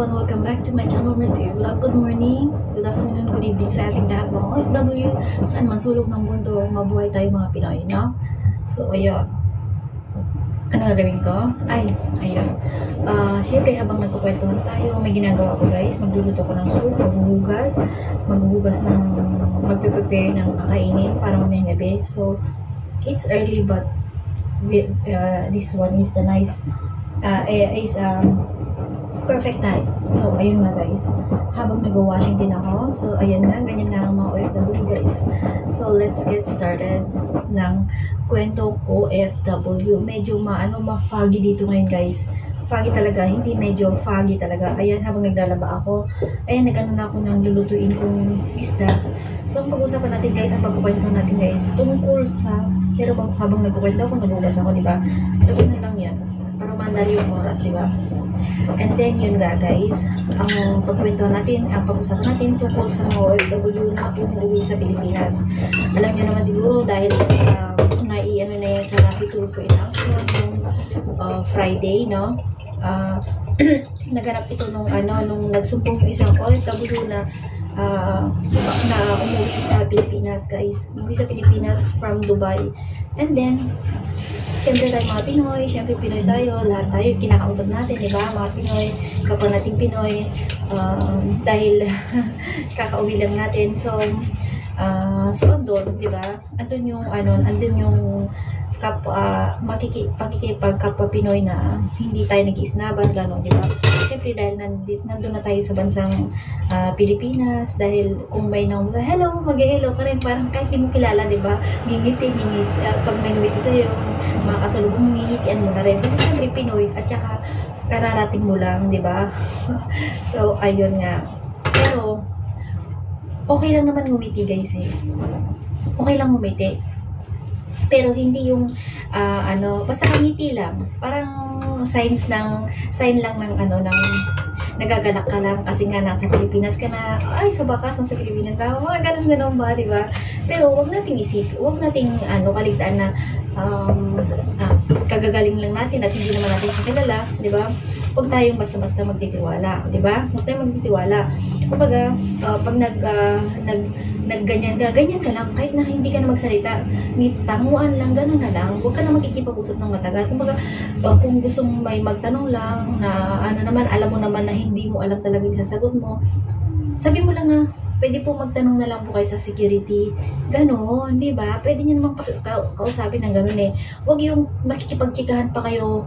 everyone, welcome back to my channel, Mr. Vlog. Good morning, good afternoon, good evening sa ating lahat mga OFW. Saan man sulok ng mundo, mabuhay tayo mga Pinoy, no? So, ayun. Ano gagawin ko? Ayun. Siyempre, habang nagkukwentuhan tayo, may ginagawa ko guys. Magluluto ko ng soup, maghuhugas ng, magpe-prepare ng kakainin para mamayang gabi. So, it's early but this one is the nice, perfect time. So, ayun nga guys. Habang nag-washing din ako. So, ayun nga. Ganyan nga ang mga OFW guys. So, let's get started ng kwentong OFW. Medyo ma-foggy dito ngayon guys. Foggy talaga. Hindi medyo foggy talaga. Ayan, habang naglalaba ako. Ayan, nag-ano na ako ng lulutuin kong isda. So, ang pag-usapan natin guys, ang pagkukwento natin guys, tungkol sa, pero habang nagkukwento ako, nagugas ako, diba? So, yun na lang yan. Para mandali yung oras, diba? And then yun nga guys, ang pagkwentuhan natin, ang pag-usapan natin tungkol sa mga OFW na umuwi sa Pilipinas. Alam nyo naman siguro dahil nai-ano na yan sa Rapid Tulfo in Action nung Friday, no? Naganap ito nung nagsumbong yung isang OFW na umuwi sa Pilipinas guys. Umuwi sa Pilipinas from Dubai. And then siyempre tayo mga Pinoy, siyempre Pinoy tayo, lahat tayo kinakausap natin, di ba? Mga Pinoy, kapwa nating Pinoy, dahil kakauwi lang natin. So andun, di ba? Andun yung, andun yung pakikipagkapwa Pinoy na hindi tayo nag-iisnaban, gano'n, di ba? Siyempre dahil nandun na tayo sa bansang Pilipinas, dahil kung may hello, mag-hello ka rin, parang kahit di mo kilala, di ba? Ngingiti, pag may ngumiti sa'yo, makasalubong, ngingitian mo na rin. Kasi siyempre Pinoy, at saka kararating mo lang, di ba? So, ayun nga. Pero, okay lang naman ngumiti guys eh. Okay lang ngumiti. Pero hindi yung basta ngiti lang. Parang sign lang ng nagagalak ka lang kasi nga nasa Pilipinas ka na, sa bakas nasa Pilipinas na, ganun ba, di ba? Pero wag nating wag nating kaligtaan na kagagaling lang natin at hindi naman natin kilala, di ba? Huwag tayong basta-basta magtitiwala, di ba? Huwag tayong magtitiwala. Kumbaga, pag ganyan ka lang, kahit na hindi ka na magsalita, tanguan lang, gano'n na lang, huwag ka na makikipag-usap ng matagal. Kumbaga, kung gusto mong may magtanong lang, na alam mo naman na hindi mo alam talaga yung sasagot mo, sabi mo lang na, pwede po magtanong na lang po kayo sa security, gano'n, di ba? Pwede nyo naman kausapin ng gano'n eh. Huwag yung makikipagtsikahan pa kayo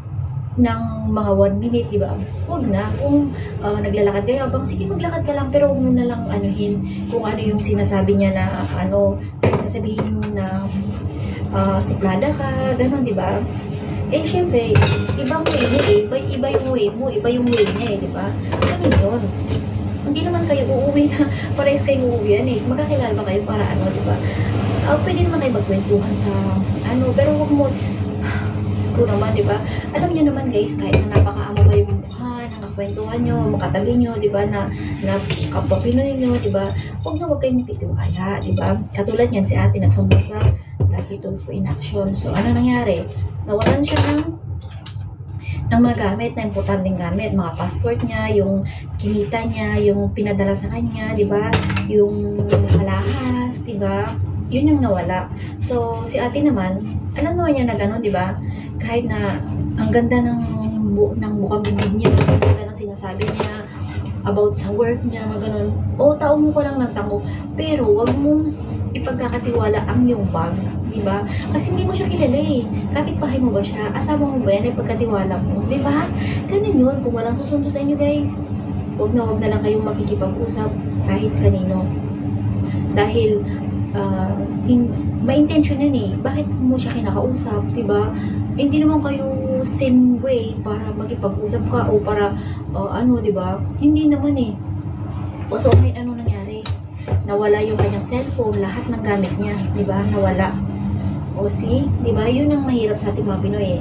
ng mga 1 minute, di ba? Huwag na. Kung naglalakad kayo, sige maglakad ka lang, pero huwag mo na lang anuhin kung ano yung sinasabi niya na sabihin mo na suplada ka, gano'n, di ba? Eh, syempre, ibang way niya eh. Iba yung way mo, iba yung way niya eh, di ba? Ganun yun. Hindi naman kayo uuwi na, parehas kayo uuwi yan eh. Magkakilala ba kayo para di ba? Pwede naman kayo magkwentuhan sa pero huwag mo, Diyos ko naman, di ba? Alam niyo naman guys, kahit na napakaamo kayo mukha, nakakwentuhan nyo, makatabi nyo, di ba, na kapwa Pinoy nyo, di ba? Huwag kayong titiwala, di ba? Katulad yan, si ate nagsumbong sa Rapid Tulfo in Action. So, ano nangyari? Nawalan siya ng mga gamit, na importanteng gamit, mga passport niya, yung kinita niya, yung pinadala sa kanya, di ba? Yung alahas, di ba? Yun yung nawala. So, si ate naman, alam naman niya na gano'n, di ba? Kahit na ang ganda ng mukhang bibig niya, ang ganda ng sinasabi niya about sa work niya, gano'n. Tao mo ko lang ng tango, pero wag mong ipagkakatiwala ang iyong bag, di ba? Kasi hindi mo siya kilala eh. Kapitbahay mo ba siya? Asawa mo ba yan? Ipagkatiwala mo, di ba? Ganun yun. Kung walang susundo sa inyo guys, wag na lang kayong makikipag-usap kahit kanino. Dahil may intention yan eh. Bakit mo siya kinakausap, diba? Hindi naman kayo same way para makipag-usap ka o para diba? Hindi naman eh. So, ano nangyari? Nawala yung kanyang cellphone, lahat ng gamit niya, diba? Nawala. Diba? Yun ang mahirap sa ating mga Pinoy eh.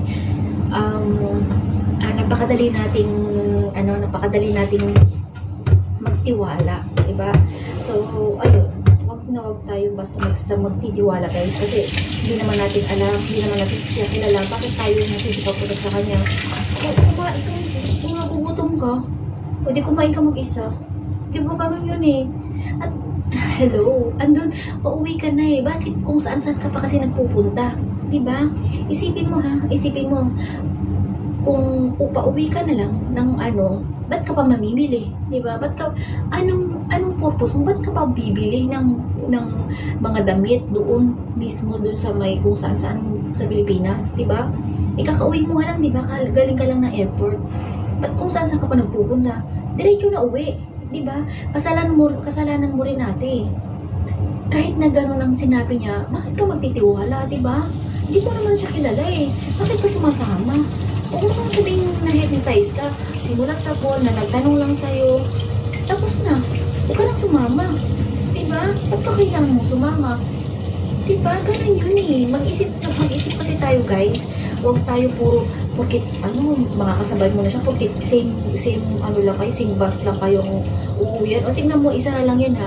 Napakadali nating magtiwala, diba? So, ayun. Huwag tayo basta magtitiwala guys, kasi hindi naman natin alam, hindi naman natin siya kilala, bakit tayo nasisipagpunta sa kanya? Ikaw, kung nagugutom ka, O di kumain ka mag-isa. Di ba ganun yun eh. At, hello, andun, pauwi ka na eh. Bakit kung saan-saan ka pa kasi nagpupunta? Di ba? Isipin mo ha, isipin mo. Kung pauwi ka na lang ng ano, ba't ka pa mamimili? Di ba? Ba't ka, anong purpose mo? Ba't ka pa bibili ng mga damit doon mismo doon sa may kung saan-saan sa Pilipinas? Di ba? Ikakauwi mo nga lang, di ba? Galing ka lang ng airport. Ba't kung saan-saan ka pa nagpupunta? Diretso na uwi. Di ba? Kasalanan mo rin ate. Kahit na gano'n ang sinabi niya, bakit ka magtitiwala, di ba? Hindi mo naman siya kilala eh. Bakit ka sumasama? Huwag mo kang sabihin na hypnotize ka. Simulat sa phone na nagtanong lang sa'yo. Tapos na. Huwag ka lang sumama. Diba? Ba't ka kailangan mo sumama? Diba? Ganun yun eh. Mag-isip kasi tayo guys. Huwag tayo puro, bakit, makakasabay mo na siya. Bakit same, lang kayo, same bus lang kayong uuwian. O tingnan mo, isa na lang yun ha.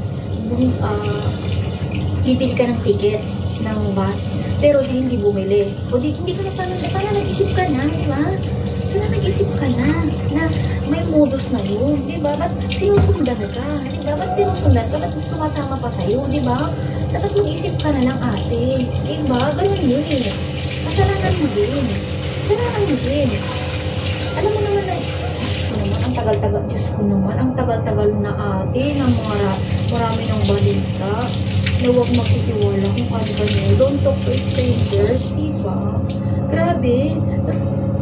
Bibili ka ng ticket ng bus. Pero hindi bumili. O hindi ka na sana nag-isip ka na, di ba? Sana nag-isip ka na may modus na yun, di ba? Ba't sinusundan ka? Di ba? Ba't sinusundan ka? Ba't sumasama pa sa'yo, di ba? Dapat mag-isip ka na lang ate. Di ba? Ganun yun eh. Kasalanan mo din. Kasalanan mo din. Alam mo naman na, ang tagal-tagal, Diyos ko naman, ang tagal-tagal na ate ng marami ng balita. Na huwag magtitiwala kung ano ba nyo. Don't talk to strangers, diba? Grabe. Tapos,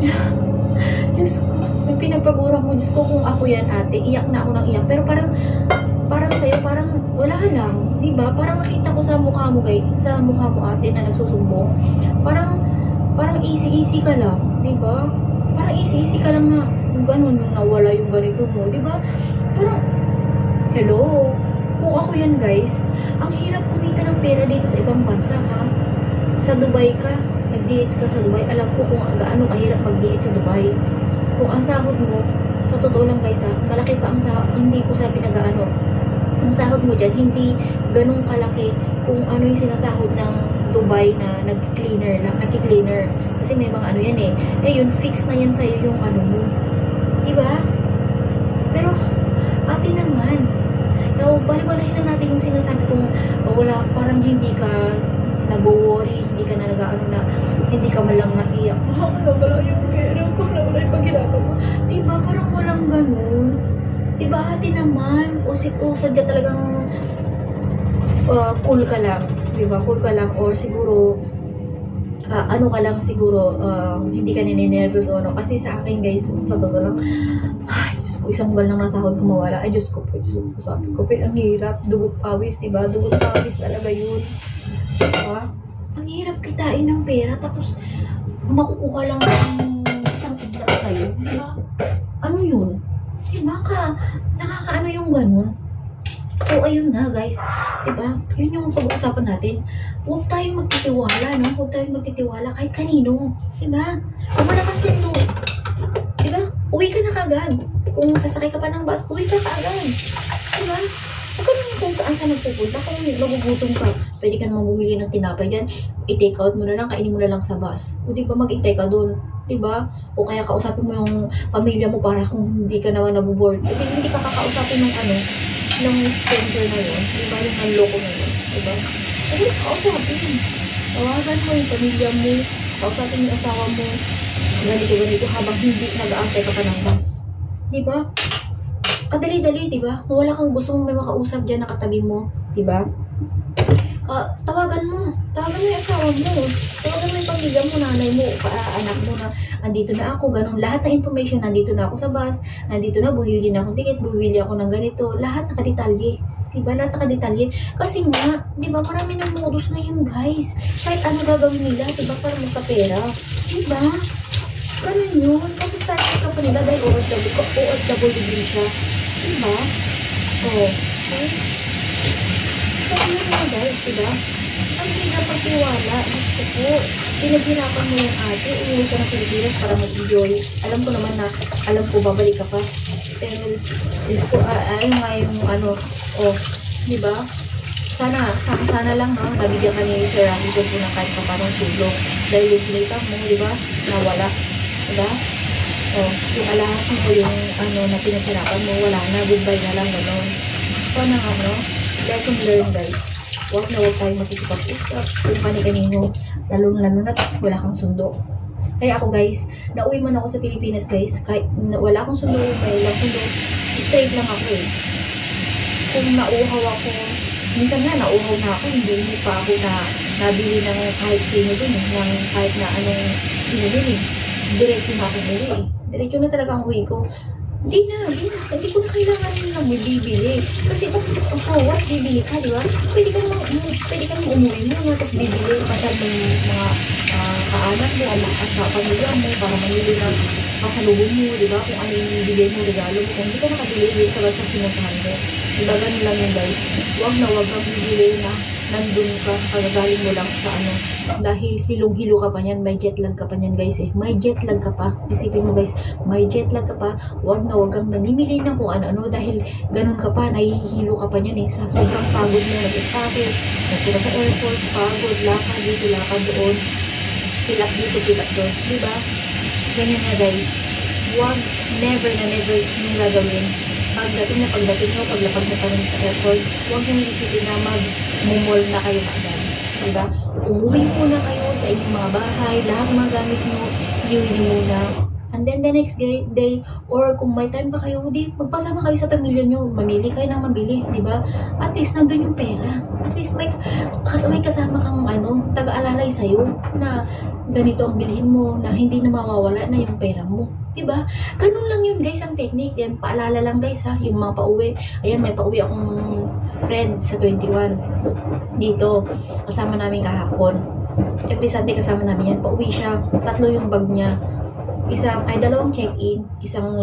Diyos ko, may pinagpagurang mo, Diyos ko, kung ako yan ate, iyak na ako ng iyak. Pero parang sa'yo, parang wala lang, diba? Parang nakita ko sa mukha mo, ate, na nagsusumbong. Parang easy-easy ka lang, diba? Parang easy-easy ka lang na, ganun, nung nawala yung ganito mo, diba? Parang, hello? Kung ako yan guys, ang hirap kumita ng pera dito sa ibang bansa ha. Sa Dubai ka, nag-DH ka sa Dubai, alam ko kung gaano kahirap mag-DH sa Dubai. Kung ang sahod mo, sa totoo lang guys ha, malaki pa ang sahod, hindi ko sabi nag-ano. Ang sahod mo dyan, hindi ganun kalaki kung ano yung sinasahod ng Dubai na nag-cleaner. Kasi may mga ano yan eh. Eh yun, fix na yan sa'yo yung ano mo. Diba? Pero, ate naman, balik-balahin na natin yung sinasabi kong wala, parang hindi ka nag-worry, hindi ka na nag-ano na, hindi ka malang naiyak. Wala yung pera ko, wala yung pag-hirapa mo. Diba? Parang walang ganun. Diba ate naman? O sadya talagang cool ka lang. Diba? Cool ka lang. Or siguro, ano ka lang siguro, hindi ka nininervous o ano. Kasi sa akin guys, sa totoo lang, ay, Diyos ko, isang buwan lang nasahod ko mawala. Ay, Diyos ko po, sabi ko, pero ang hirap, dugot pawis, diba? Dugot pawis talaga yun. Diba? Ang hirap kitain ng pera, tapos makukuha lang ng isang idla sa'yo, diba? Ano yun? Diba ka? Nakakaano yung ganun? So, ayun na guys, diba? Yun yung pag-uusapan natin. Huwag tayong magtitiwala, no? Huwag tayong magtitiwala kahit kanino. Diba? Kung wala kang sundo, diba? Uwi ka na kagad. Kung sasakay ka pa ng bus, uwi ka kagad. Diba? Huwag ka naman kung saan nagpupunta. Kung magugutom ka, pwede ka naman bumili ng tinapay dyan. I-take out mo na lang, kainin mo na lang sa bus. O diba, mag-itay ka dun. Diba? O kaya kausapin mo yung pamilya mo para kung hindi ka naman nabuboard. Kasi hindi ka kakausapin ng ng stranger na yun. Diba? Yung nanloko na yun. Diba? Hindi ka kausapin. Tawagan mo yung pamilya mo. Kausapin yung asawa mo. Ganito habang hindi nag-aantay ka pa ng bus. Diba? Kadali-dali, diba? Kung wala kang gustong may makausap dyan na katabi mo, diba? Tawagan mo yung asawa mo. Tawagan mo yung pamilya mo, nanay mo, anak mo na andito na ako, ganun. Lahat ng information, nandito na ako sa bus, nandito na, bumili na akong ticket, bumili ako ng ganito. Lahat nakadetalye. Diba? Lahat nakadetalye. Kasi nga, diba? Marami ng modus ngayon, guys. Kahit ano gagawin nila, diba? Para magkapera. Diba? Ganun yun. Tapos tayo ka pa nila dahil OFW din siya. Diba? Okay. So, yun nga guys, diba? Ang hirap pagtiwala. Gusto ko, pinaghirapan mo yung ate, umuwi ka ng Pilipinas para mag-enjoy. Alam ko naman na, babalik ka pa. Pero, Diyos ko, ayun nga yung diba? Sana lang, no? Nabigyan ka ni Sir Rocky doon po ng kahit pa parang tulong. Dahil yung pinita mo, diba? Nawala. Diba? Oh, yung alahasin ko yung ano na pinaghirapan mo, wala na, goodbye na lang, gano'n. So, lesson learned, guys. Huwag na huwag tayong makikipag-usap kung kani-kanino, lalo na wala kang sundo. Kaya ako, guys, nauwi man ako sa Pilipinas, guys, kahit wala akong sundo, may lang sundo, straight lang ako eh. Kung nauhaw ako, minsan nga nauhaw na ako, hindi pa ako na nabili ng kahit sino dun, ng kahit na anong binibili. Diretso na ako uwi eh. Diretso na talaga ang uwi ko. Hindi ko na kailangan lang bibili. Kasi what, bibili ka, di ba? Pwede ka naman umuwi mo na, tapos bibili, pasyal mo yung mga kaanak mo, sa pamilya mo, para manili ng pasalubong mo, di ba? Kung ano yung bibili mo, regalo mo. Kung hindi ka nakabili, sa bansang pinuntahan mo. Diba, ganun lang yun, guys. Huwag na huwag kang bibili na nandun ka, kagagaling mo lang sa ano. Dahil hilong-hilo ka pa niyan, may jet lag ka pa niyan, guys eh. May jet lag ka pa. Isipin mo, guys, may jet lag ka pa. Huwag na huwag kang namimili ng kung ano-ano dahil ganun ka pa, nahihilo ka pa niyan eh. Sa sobrang pagod mo, nag-ipake, nagpunta sa airport, pagod, lakad dito, lakad doon, pilak dito, pilak doon. Diba? Ganyan nga, guys. Huwag, never yung gagawin. Pagdating nyo, paglapag na parang sa airport, huwag nyo isipin na mag-mumol na kayo agad. Diba? Umuwi muna kayo sa inyong mga bahay, lahat ng mga gamit nyo, iuwi nyo muna. And then the next day, or kung may time pa kayo, magpasama kayo sa pamilya nyo, mamili kayo ng mabili, diba? At least nandun yung pera. At least may kasama kang taga-alalay sa'yo na ganito ang bilhin mo, na hindi na mawawala na yung pera mo. Diba? Ganun lang yun, guys, ang technique. Yan, paalala lang, guys, ha, yung mga pauwi. Ayan, may pauwi akong friend sa 21 dito. Kasama namin kahapon. Every Sunday kasama namin yan. Pauwi siya. 3 yung bag niya. Dalawang check-in, isang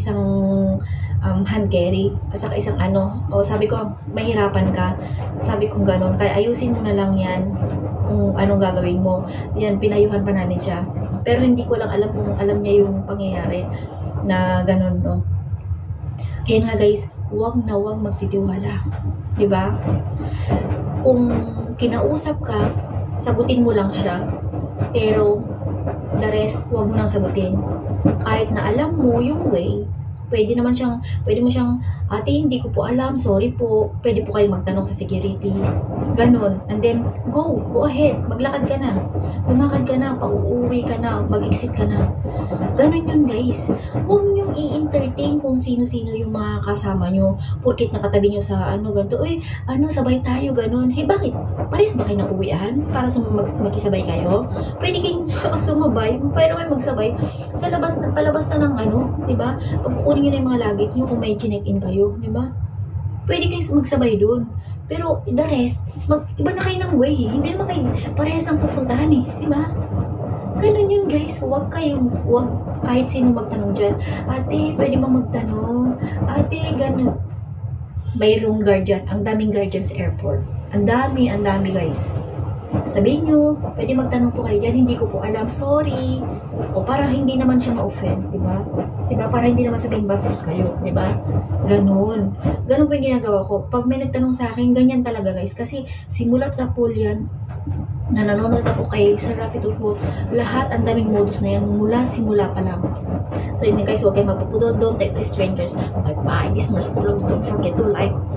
hand carry, at saka isang sabi ko, mahirapan ka. Sabi ko ganun, kaya ayusin mo na lang yan kung anong gagawin mo. Yan, pinayuhan pa namin siya. Pero hindi ko lang alam kung alam niya yung pangyayari na ganun, no? Kaya nga, guys, huwag na huwag magtitiwala. Diba? Kung kinausap ka, sagutin mo lang siya. Pero the rest, huwag mo nang sagutin. Kahit na alam mo yung way, pwede mo siyang, ate, hindi ko po alam, sorry po, pwede po kayo magtanong sa security. Ganon. And then, go ahead, maglakad ka na. Lumakad ka na, pauuwi ka na, mag-exit ka na. Ganon yun, guys. Huwag niyong i-entertain kung sino-sino yung mga kasama nyo. Porkit nakatabi nyo sa ganito, uy, sabay tayo, ganon. Hey, bakit? Pares ba kayo ng uwian? Para makisabay kayo? Pwede kayong sumabay, pwede kayo magsabay. Palabas na ng diba? Pag kukunin nyo na yung mga luggage nyo kung may chinek-in kayo, diba? Pwede kayong magsabay dun. Pero the rest, iba na kayo ng way. Hindi naman kayo parehas ang pupuntahan eh. Diba? Ganun yun, guys. Huwag kahit sino magtanong dyan. Ate, pwede ba magtanong? Ate, ganun. Mayroong guardian. Ang daming guardian sa airport. Ang dami, guys. Sabihin nyo, pwede magtanong po kayo dyan. Hindi ko po alam. Sorry. O para hindi naman siya ma-offend. Diba? Diba? Para hindi naman sabihin bastos kayo. Diba? Ganun. Ganun po yung ginagawa ko. Pag may nagtanong sa akin, ganyan talaga, guys. Kasi simulat sa pool yan, na nanonood ako kay Sir Rafi Tulfo, lahat ang daming modus na yan mula simula pa lang. So yun guys, huwag kayo magpapudod, don't take to strangers. Bye bye, this is Mars Vlog. Don't forget to like,